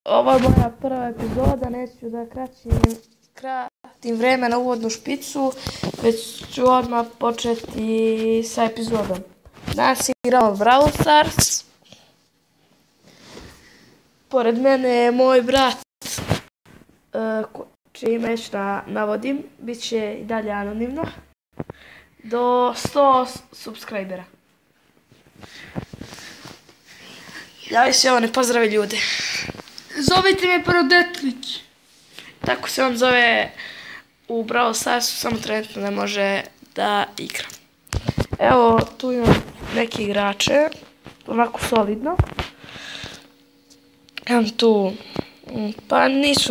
Ovo je moja prva epizoda, neću da kratim vreme na uvodnu špicu, već ću odmah početi sa epizodom. Danas igramo Brawl Stars. Pored mene je moj brat, čije ime već navodim, bit će i dalje anonimno, do 100 subscribera. Javi se, ne pozdravi ljude. Zovite me Prodetlić. Tako se on zove u Brawl Starsu, samo trenutno ne može da igra. Evo, tu imam neke igrače, onako solidno. Imam tu, pa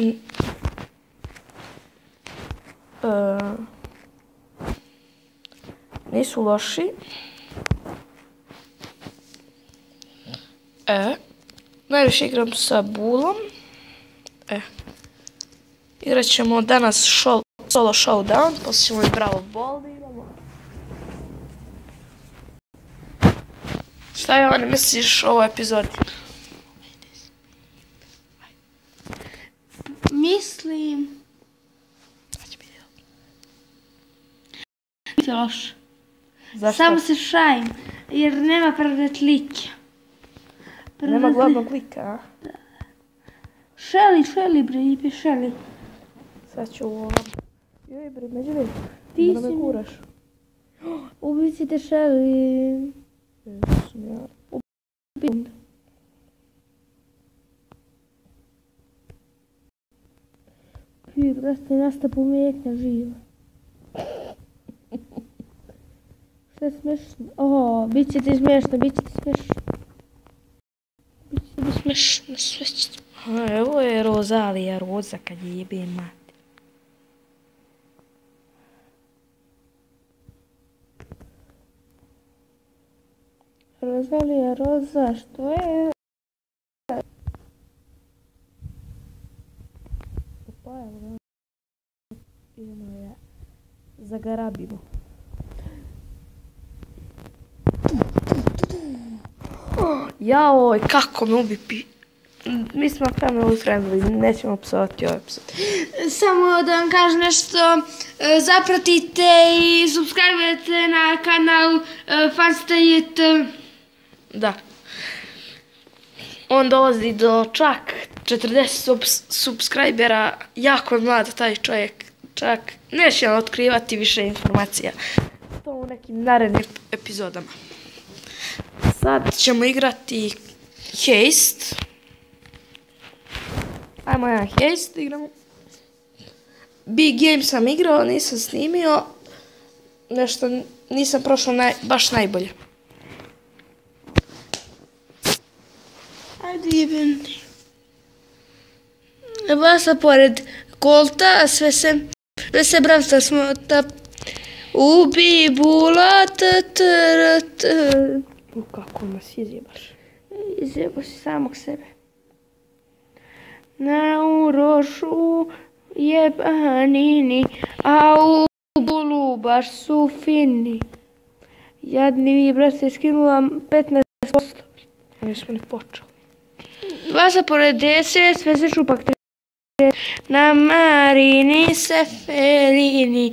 nisu loši. Najviše igram sa Bulom. Igrat ćemo danas solo showdown, poslije ćemo i Brawl Ball da igramo. Šta je misliš o ovoj epizodi? Mislim... Nije loš. Zašto? Samo se šajim, jer nema Prodetlića. Nema glavnog lika, a? Shelly bre, ipe Shelly. Sad ću ovo... Joj bre, među već. Ti da me guraš. Ubicite Shelly. Pije, brate, nastapu mjekna živa. Što je smešno? Bit će ti smešno, bit će ti smešno. Smešno, sve će... Evo je Rozalija, Roza kad je jebe mati. Rozalija, Roza, što je? Pa evo, idemo ja zagarabimo. Jaoj, kako me ubi. Mi smo family friendly, nećemo psovati ovaj epizod. Samo da vam kažem nešto, zapratite i subscribe-ujete na kanal Fanstajet. Da. On dolazi do čak 40 subscribera, jako je mlad taj čovjek, čak neće nam otkrivati više informacija. To u nekim narednim epizodama. Sad ćemo igrati Heist. Ajmo jedan Heist igramo. Big Game sam igrao, nisam snimio. Nešto nisam prošao baš najbolje. Ajde jebem ti. Vasa pored Kolta, sve se bravsta smota. Ubi Bula, Kako nas izjebaš? Izjebo si samog sebe. Na urošu jebanini, a u Bulu baš su fini. Jadni vi, brate, skinula 15%. Nismo ni počeli. Vasa pored 10, sve se šupak na Marini Seferini.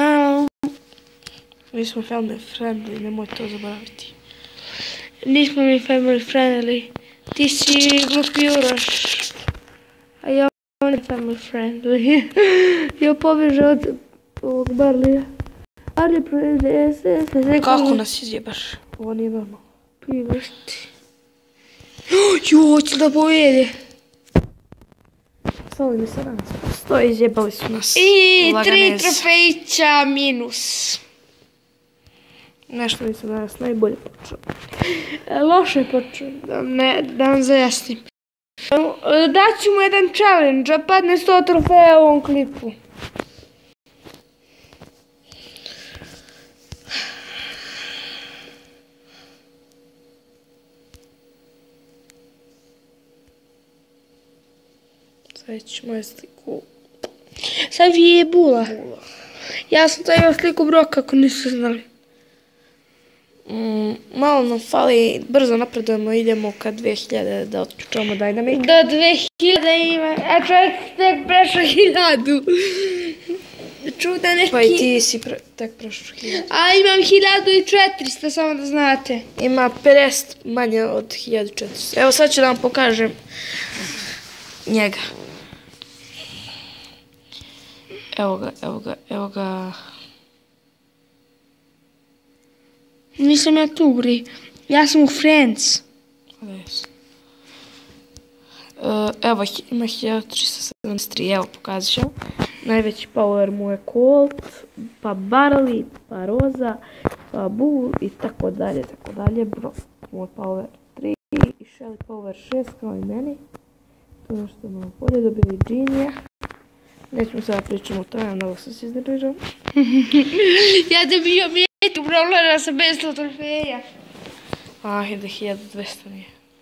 Mi smo family friendly, nemoj to zaboraviti. Nismo mi family friendly. Ti si glupi uraš. A ja ne family friendly. Ja pobježao od ovog Barlija. Barlija pored 10, sve se... Kako nas izjebaš? Ovo nije normalno. Privrsti. Hoće da povede. Stali mi se danas. Stoji, izjebali su nas. I 3 trofejića minus. Nešto nisam danas najbolje počeo. Loše je počeo, da vam zajasnim. Daću mu jedan challenge, a padne 100 trofeja u ovom klipu. Sad ćemo je sliku. Sad je Bula. Ja sam stavila sliku Broka, ako nisu znali. malo nam fali, brzo napredujemo, idemo ka 2000 da otključamo Dynamic. Do 2000 ima, a čovjek tek prešao 1000. Čuda neki. Pa i ti si tek prešao 1000. A imam 1400, samo da znate. Ima 50 manje od 1400. Evo sad ću da vam pokažem njega. Evo ga. Nisam ja tu, bri. Ja sam u Friends. Evo, ima 1373, evo pokazat ću. Najveći power mu je Colt, pa Barley, pa Roza, pa Bull i tako dalje. Bro, moj power 3 i Shelly power 6 kao i meni. To je što malo bolje, dobili Genia. Nećemo sada pričamo o tome, mnogo sam se iznebrežao. Ja dobio mjetu, problema sam bez trofeja. Ide 1200 nije.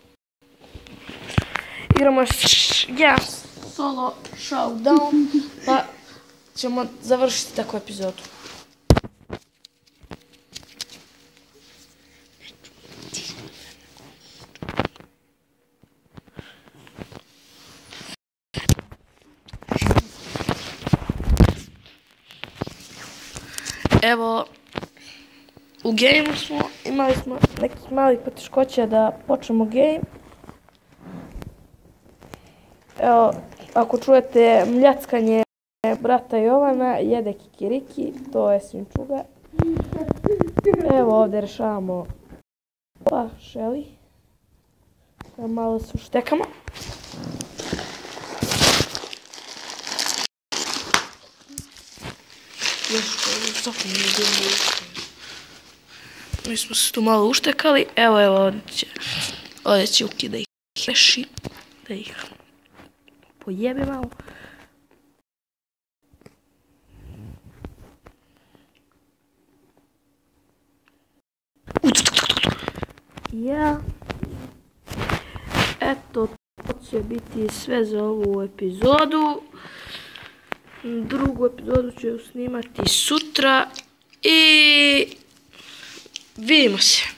Igramo ja solo showdown, pa ćemo završiti takvu epizodu. Evo, u gameu smo, imali smo nekih malih poteškoća da počnemo game. Evo, ako čujete mljackanje brata Jovana, jede kikiriki, to je svinčuga. Evo ovdje rešavamo Shelly. Malo se uštekamo. Mi smo se tu malo uštekali. Evo, ovdje će Uki da ih reši, da ih pojebe malo. Ja. Eto, to će biti sve za ovu epizodu. Drugu epizodu ću snimati sutra i vidimo se.